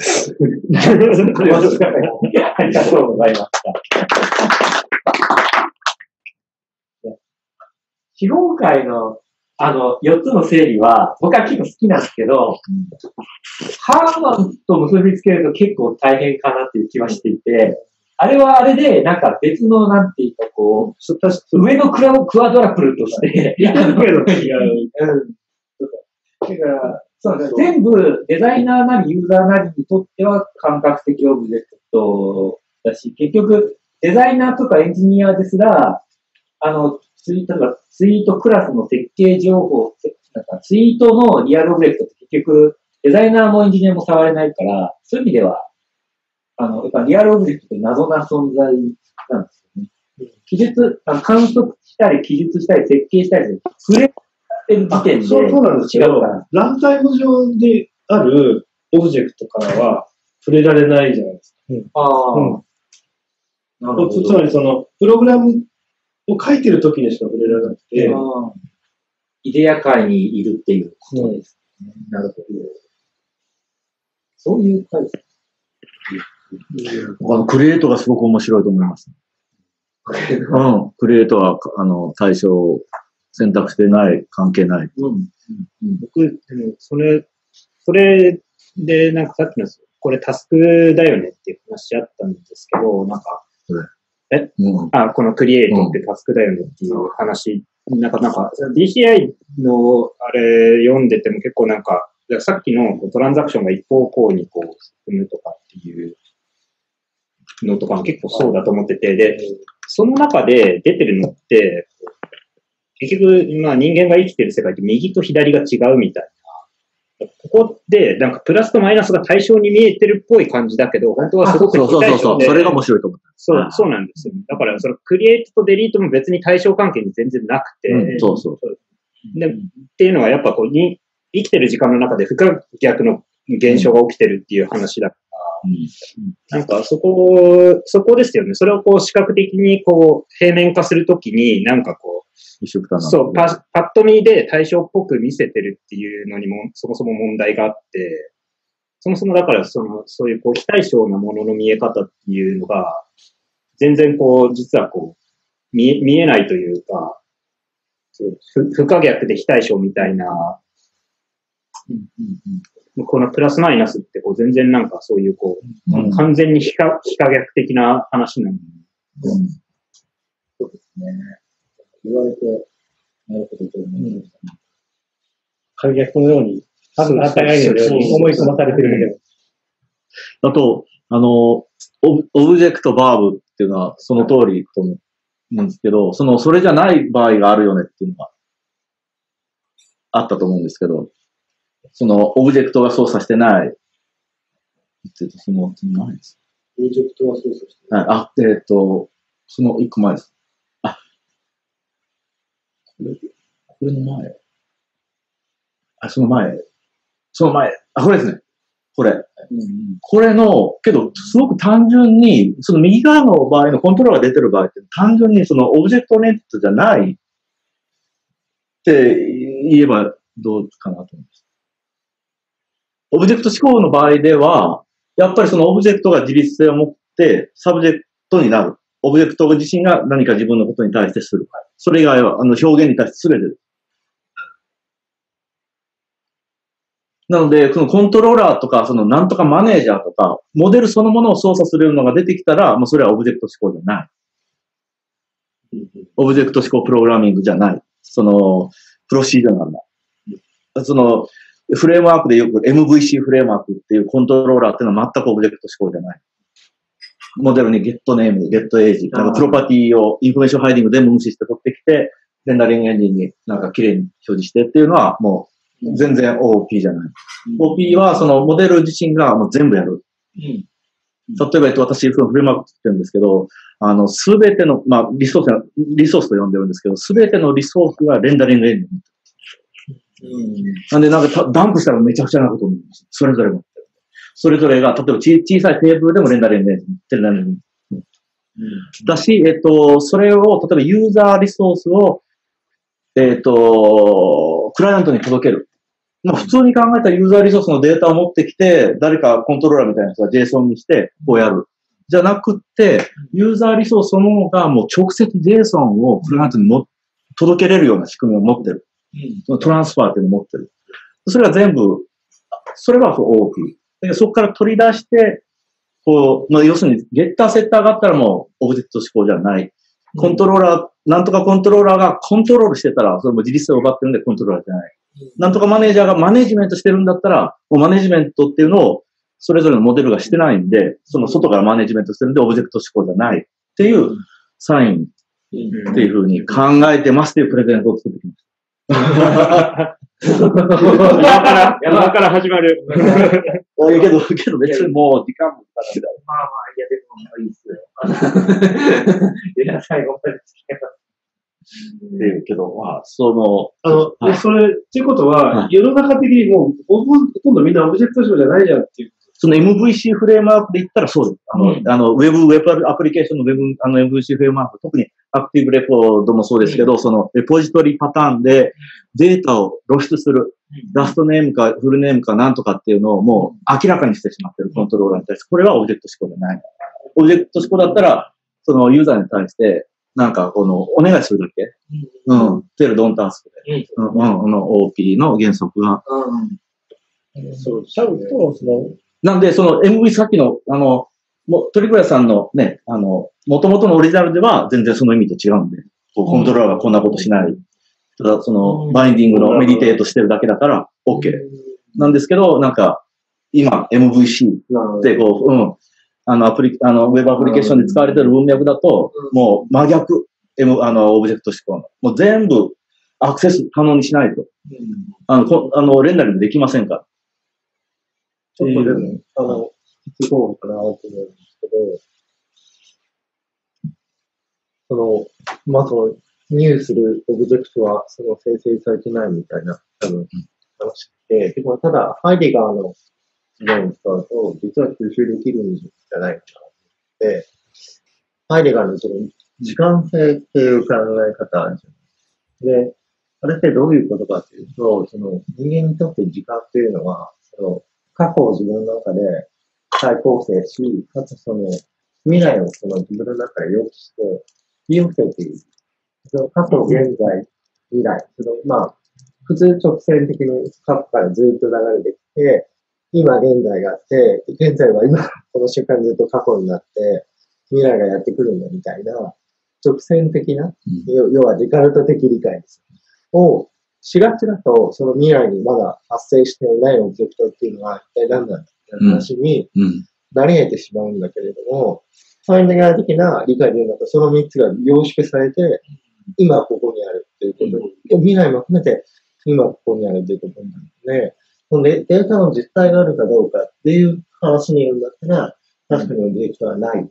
ありがとうございました。司法界のあの、よっつの整理は、僕は結構好きなんですけど、うん、ハーマンと結びつけると結構大変かなっていう気はしていて、あれはあれで、なんか別の、なんていうかこう、上のクラクワドラプルとして、やるけど違う。うん。だから、そうですね。全部デザイナーなりユーザーなりにとっては感覚的オブジェクトだし、結局デザイナーとかエンジニアですら、あの、ツイートとかツイートクラスの設計情報、なんかツイートのリアルオブジェクトって結局デザイナーもエンジニアも触れないから、そういう意味では、あの、やっぱリアルオブジェクトって謎な存在なんですよね。記述、あの観測したり記述したり設計したりする。触れてる時点でそうなんですけど、ランタイム上であるオブジェクトからは触れられないじゃないですか。うん、ああ、うん。なるほど。つまりその、プログラムを書いてる時にしか触れられなくて、 イデア界にいるっていうことですね。うん、なるほど。そういう回です。 あのクリエイトがすごく面白いと思います。うん。クリエイトは、あの、対象を選択してない、関係ない。うん。うん、 僕、でも、それ、それで、なんかさっきの、これタスクだよねっていう話あったんですけど、なんか、え、うん、あ、このクリエイトってタスクだよねっていう話、うん、なんか、なんか、ディーシーアイ のあれ読んでても結構なんか、さっきのトランザクションが一方向にこう進むとかっていうのとかも結構そうだと思ってて、で、その中で出てるのって、結局、まあ人間が生きてる世界って右と左が違うみたいな。ここで、なんかプラスとマイナスが対象に見えてるっぽい感じだけど、本当はすごく非対称で。そうそうそう、それが面白いと思った。 そう、そうなんですよ。だから、そのクリエイトとデリートも別に対象関係に全然なくて、 うん、そうそう。 で、っていうのはやっぱこうに、生きてる時間の中で不可逆の現象が起きてるっていう話だから、うん、なんかそこ、そこですよね。それをこう視覚的にこう平面化するときに、なんかこう、そう、パ、パッと見で対象っぽく見せてるっていうのにも、そもそも問題があって、そもそもだからその、そういうこう非対称なものの見え方っていうのが、全然こう、実はこう、見え、見えないというか、不, 不可逆で非対称みたいな、うんうんうん、このプラスマイナスってこう全然なんかそういうこう、うん、完全に非可、非可逆的な話なので、うん。 そうですね。言われて、なるほどと思いましたね。 可逆のように、多分当たり前のように思い込まされてるみたいな。 あと、 あの、オブ、オブジェクトバーブっていうのはその通りと思うんですけど、その、それじゃない場合があるよねっていうのがあったと思うんですけど、その、オブジェクトが操作してない。その、何です。 オブジェクトが操作してない。 はい、あ、えっと、その一個前です。あ、これ、これの前。あ、その前。その前。あ、これですね。これ。うん、これの、けど、すごく単純に、その右側の場合のコントローラーが出てる場合って、単純にそのオブジェクトオリエンテッドじゃないって言えばどうかなと思います。オブジェクト思考の場合では、やっぱりそのオブジェクトが自立性を持って、サブジェクトになる。オブジェクト自身が何か自分のことに対してする。それ以外は、あの、表現に対して全てる。なので、そのコントローラーとか、そのなんとかマネージャーとか、モデルそのものを操作するのが出てきたら、もうそれはオブジェクト思考じゃない。オブジェクト思考プログラミングじゃない。その、プロシージャーなんだ。その、フレームワークでよく エムブイシー フレームワークっていうコントローラーっていうのは全くオブジェクト思考じゃない。モデルにゲットネーム、ゲットエイジ、なんかプロパティをインフォメーションハイディング全部無視して取ってきて、レンダリングエンジンになんか綺麗に表示してっていうのはもう全然 オーピー じゃない。オーピー はそのモデル自身がもう全部やる。例えば、えっと、私、そのフレームワークって言ってるんですけど、あの、すべての、まあ、リソース、リソースと呼んでるんですけど、すべてのリソースがレンダリングエンジン。うん、なんで、なんか、ダンプしたらめちゃくちゃなこと思います。それぞれ持ってる。それぞれが、例えばち小さいテーブルでもレンダリングエンジン、レンダリングエンジン。だし、えっと、それを、例えばユーザーリソースを、えっと、クライアントに届ける。まあ、普通に考えたらユーザーリソースのデータを持ってきて、誰かコントローラーみたいな人が JSON にして、こうやる。じゃなくって、ユーザーリソースそのものがもう直接 JSON をクライアントにも届けれるような仕組みを持ってる。そのトランスファーっていうのを持ってる。それが全部、それは オーピー。でそこから取り出して、こう、まあ、要するにゲッターセッターがあったらもうオブジェクト思考じゃない。コントローラー、なんとかコントローラーがコントロールしてたら、それも自立性を奪ってるんでコントローラーじゃない。なんとかマネージャーがマネジメントしてるんだったら、もうマネジメントっていうのをそれぞれのモデルがしてないんで、その外からマネジメントしてるんでオブジェクト思考じゃないっていうサインっていうふうに考えてますっていうプレゼントを作ってきました。 山から、山から始まる。 けど、けど別にもう時間もかかる。 まあまあ、いや、でもいいっすよ。いや、最後まで付き合います。 っていうけど、まあ、その、 あの、はい、それ、っていうことは、はい、世の中的にもう、ほとんどみんなオブジェクト思考じゃないじゃんっていう。 その エムブイシー フレームワークで言ったらそうです。あの、うん、あの、ウェブ、ウェブアプリケーションのウェブ、あの エムブイシー フレームワーク、特にアクティブレコードもそうですけど、うん、その、レポジトリパターンでデータを露出する、うん、ラストネームかフルネームかなんとかっていうのをもう明らかにしてしまっているコントローラーに対して、これはオブジェクト思考じゃない。オブジェクト思考だったら、そのユーザーに対して、なんか、この、お願いするだけ。うん。テルドンタスクで。うん。うん。の オーピー の原則が。 うん。そう、ちゃうと、その、 なんで、その エムブイ さっきの、あの、もトリクラさんのね、あの、元々のオリジナルでは全然その意味と違うんで、こうコントローラーがこんなことしない。ただ、その、バインディングのメディテートしてるだけだから、OK。なんですけど、なんか、今、エムブイシー ってこう、うん。あの、アプリ、あの、ウェブアプリケーションで使われている文脈だと、もう真逆、M、あの、オブジェクト思考の。もう全部アクセス可能にしないと。あの、こあの、レンダリングできませんから。 ちょっとでも、あの、聞こうかなと思うんですけど、その、まあ、その、入手するオブジェクトは、その、生成されてないみたいな、多分、話で、でも、ただ、ハイデガーの理論を使うと、実は吸収できるんじゃないかなって、ハイデガーのその、時間性っていう考え方あるじゃない。で、あれってどういうことかっていうと、その、人間にとって時間っていうのは、その、過去を自分の中で再構成し、かつその、未来をその自分の中で予期して、利用している。その過去、現在、未来。その、まあ、普通直線的に過去からずっと流れてきて、今現在があって、現在は今、この瞬間ずっと過去になって、未来がやってくるんだみたいな、直線的な、要はデカルト的理解です。をしがちだと、その未来にまだ発生していないオブジェクトっていうのは一体何なんだっていう話になり得てしまうんだけれども、最大的な理解で言うんだと、そのみっつが凝縮されて、今ここにあるっていうことで、未来も含めて今ここにあるっていうことになるので、そのデータの実態があるかどうかっていう話に言うんだったら、確かにオブジェクトはない。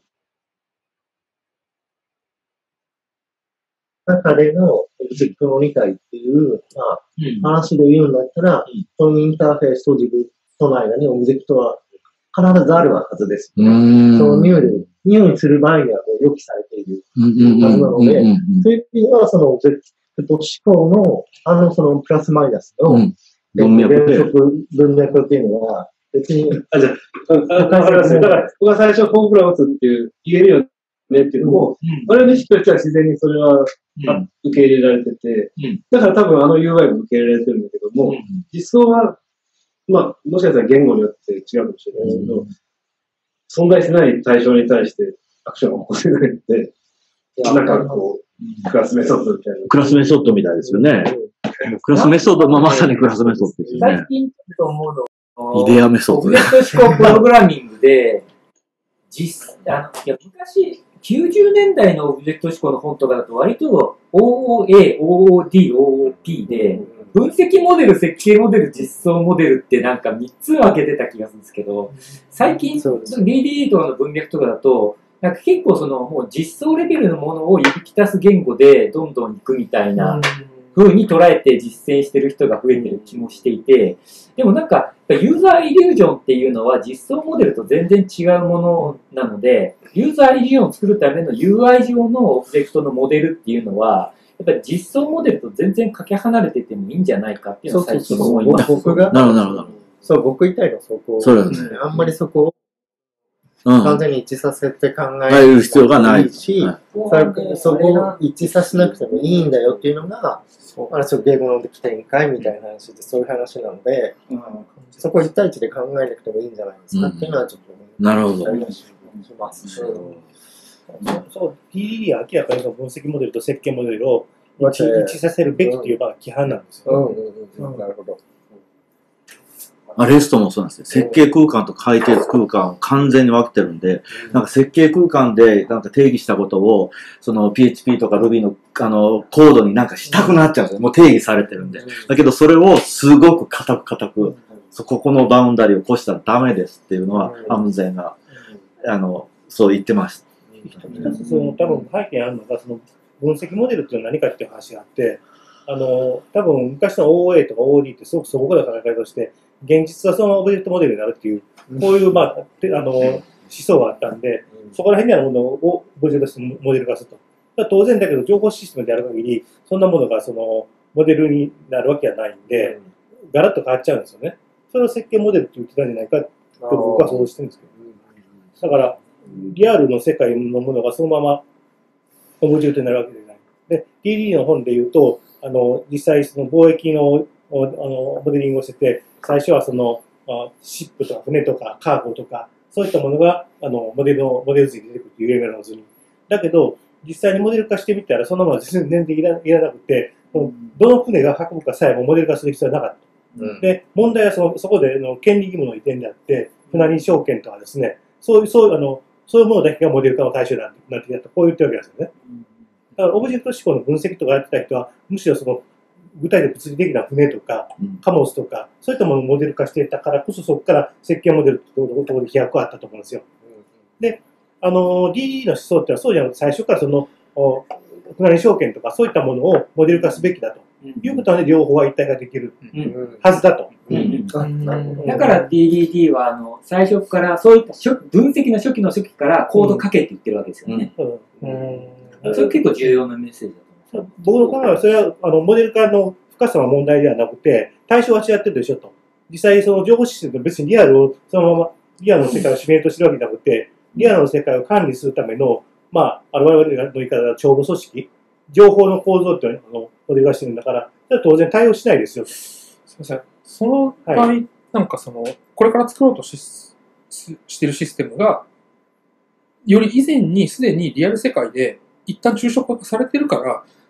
中でのオブジェクトの理解っていう、まあ、話で言うんだったら、そのインターフェースと自分との間にオブジェクトは必ずあるはずですよね。その入力、入力する場合にはもう予期されているはずなので、そういう意味ではそのオブジェクト思考の、あのそのプラスマイナスの文脈文脈っていうのは、別に。あ、じゃあ、わかります。だから、 僕が最初コンプラを打つっていう、言えるよねっていうのも、我々の意識としては自然にそれは、受け入れられてて、だから多分あの ユーアイ も受け入れられてるんだけども、実装は、まあ、もしかしたら言語によって違うかもしれないですけど、存在しない対象に対してアクションが起こせないので、なんかこう、クラスメソッドみたいな。 クラスメソッドみたいですよね。クラスメソッド、まあ、まさにクラスメソッドですよね。 最近ちょっと思うのイデアメソッド。 オブジェクト思考プログラミングで、実、あの、いや、昔、きゅうじゅうねんだいのオブジェクト思考の本とかだと割と オーオーエー、オーオーディー、オーオーピー で、分析モデル、設計モデル、実装モデルってなんかみっつ分けてた気がするんですけど、最近、ディーディーディー とかの文脈とかだと、なんか結構そのもう実装レベルのものを指揮足す言語でどんどん行くみたいな風に捉えて実践してる人が増えてる気もしていて、でもなんかユーザーイリュージョンっていうのは実装モデルと全然違うものなので、ユーザーイリュージョンを作るための ユーアイ 上のオブジェクトのモデルっていうのは、やっぱり実装モデルと全然かけ離れててもいいんじゃないかっていうのを最近思います。 僕が、 なるほど、なるほど。 そう、僕言いたいのはそこ。 そうですね。 あんまりそこを完全に一致させて考える必要がないし、そこを一致させなくてもいいんだよっていうのが、あれ、言語の展開みたいな話で、そういう話なので、うん、そこ一対一で考えなくてもいいんじゃないですか、うん、っていうのはちょっと思います。 なるほど。 ます。そう、ディーディーディー は明らかに分析モデルと設計モデルを一致させるべきというのが規範なんですよ。 なるほど。 あ、レストもそうなんですよ。設計空間と回転空間を完全に分けてるんで、なんか設計空間でなんか定義したことを、その ピーエイチピー とか Ruby のあのコードになんかしたくなっちゃうんですよ。もう定義されてるんで。だけどそれをすごく固く固く、そここのバウンダリーを越したらダメですっていうのは、アムゼンが、あの、そう言ってました。 一つその多分背景にあるのが、その分析モデルっていうのは何かっていう話があって、あの、多分昔の オーオーエー とか オーオーディー ってすごく素朴な考え方として、現実はそのオブジェクトモデルになるっていう、こういう、まあ、あの、思想があったんで、そこら辺にあるものをオブジェクトとしてモデル化すると。当然だけど、情報システムである限り、そんなものがその、モデルになるわけはないんで、ガラッと変わっちゃうんですよね。それを設計モデルって言ってたんじゃないかと僕は想像してるんですけど。だから、リアルの世界のものがそのままオブジェクトになるわけじゃない。で、ディーディーディー の本で言うと、あの、実際その貿易のあのモデリングをしてて、最初はその、シップとか船とかカーゴとか、そういったものがあのモデルのモデル図に出てくるという有名な図に。だけど、実際にモデル化してみたら、そんなものは全然いら, いらなくて、どの船が運ぶかさえもモデル化する必要はなかった。うん、で、問題はそのそこでの権利義務の移転であって、船に証券とかですね、そういう、そういう、あの、そういうものだけがモデル化の対象になってきたと、こう言ってるわけですよね。だから、オブジェクト思考の分析とかやってた人は、むしろその、具体的物理的な船とか、貨物とか、そういったものをモデル化していたからこそ、そこから設計モデルというところで飛躍があったと思うんですよ。で、あの、ディーディーディー の思想ってのはそうじゃなくて、最初からその、船に証券とか、そういったものをモデル化すべきだと。いうことはね、両方は一体化できるはずだと。 だから ディーディーディー は、あの、最初から、そういった分析の初期の初期からコード書けって言ってるわけですよね。それ結構重要なメッセージだと思う。 僕の考えは、それは、あの、モデル化の深さの問題ではなくて、対象は違ってるでしょと。実際、その情報システムと別にリアルを、そのまま、リアルの世界をシミュレートしてるわけじゃなくて、リアルの世界を管理するための、まあ、あの我々の言い方は帳簿組織、情報の構造っていうのをモデル化してるんだから、当然対応しないですよ。 すみません。その場合、はい、なんかその、これから作ろうと し, し, しているシステムが、より以前にすでにリアル世界で一旦抽象化されてるから、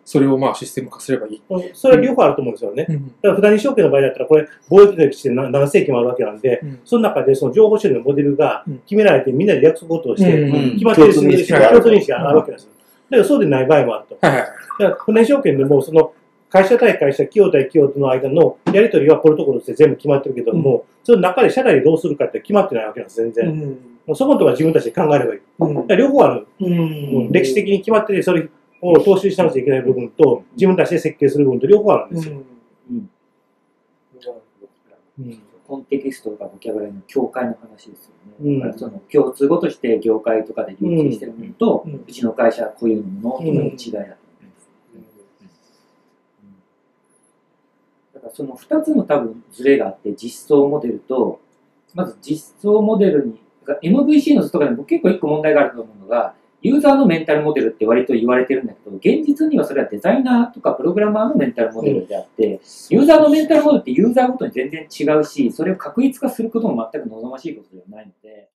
それをまあシステム化すればいい。 それは両方あると思うんですよね。うん、だから普段証券の場合だったら、これ、貿易の歴史で何世紀もあるわけなんで、うん、その中でその情報処理のモデルが決められて、みんなで約束事をして、決まっている共通認識があるわけなんですよ。だからそうでない場合もあると。だから普段証券でも、その、会社対会社、企業対企業との間のやり取りはプロトコルとして全部決まってるけども、うん、その中で社内でどうするかって決まってないわけなんです、全然。うん、もうそこのところは自分たちで考えればいい。うん、両方ある、うん。歴史的に決まってて、それを踏襲しなくちゃいけない部分と、自分たちで設計する部分と両方あるんですよ。うんうん、コンテキストとかボキャブラリーの境界の話ですよね。だからその共通語として業界とかで流通してるものと、うん、うちの会社はこういうものとの違いだと。そのふたつの多分ズレがあって、実装モデルと、まず実装モデルに、エムブイシー の図とかでも結構一個問題があると思うのが、ユーザーのメンタルモデルって割と言われてるんだけど、現実にはそれはデザイナーとかプログラマーのメンタルモデルであって、ユーザーのメンタルモデルってユーザーごとに全然違うし、それを確一化することも全く望ましいことではないので、